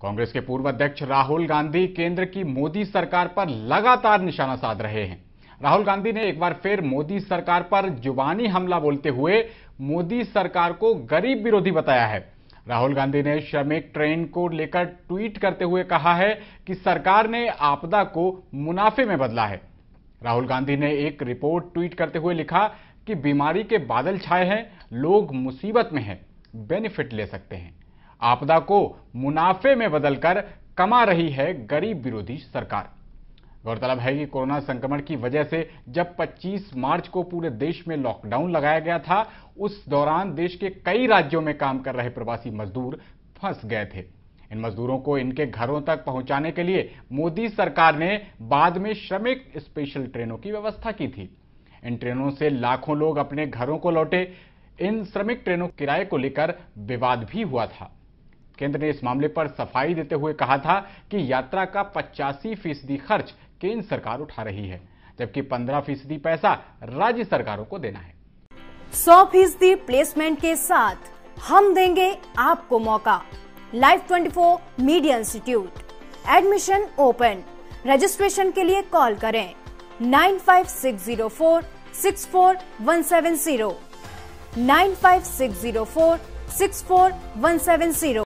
कांग्रेस के पूर्व अध्यक्ष राहुल गांधी केंद्र की मोदी सरकार पर लगातार निशाना साध रहे हैं। राहुल गांधी ने एक बार फिर मोदी सरकार पर जुबानी हमला बोलते हुए मोदी सरकार को गरीब विरोधी बताया है। राहुल गांधी ने श्रमिक ट्रेन को लेकर ट्वीट करते हुए कहा है कि सरकार ने आपदा को मुनाफे में बदला है। राहुल गांधी ने एक रिपोर्ट ट्वीट करते हुए लिखा कि बीमारी के बादल छाए हैं, लोग मुसीबत में हैं, बेनिफिट ले सकते हैं। आपदा को मुनाफे में बदलकर कमा रही है गरीब विरोधी सरकार। गौरतलब है कि कोरोना संक्रमण की वजह से जब 25 मार्च को पूरे देश में लॉकडाउन लगाया गया था, उस दौरान देश के कई राज्यों में काम कर रहे प्रवासी मजदूर फंस गए थे। इन मजदूरों को इनके घरों तक पहुंचाने के लिए मोदी सरकार ने बाद में श्रमिक स्पेशल ट्रेनों की व्यवस्था की थी। इन ट्रेनों से लाखों लोग अपने घरों को लौटे। इन श्रमिक ट्रेनों किराए को लेकर विवाद भी हुआ था। केंद्र ने इस मामले पर सफाई देते हुए कहा था कि यात्रा का 85% खर्च केंद्र सरकार उठा रही है, जबकि 15% पैसा राज्य सरकारों को देना है। 100% प्लेसमेंट के साथ हम देंगे आपको मौका। Live 24 media institute admission open. Registration के लिए कॉल करें 95604 64170 95604 64170।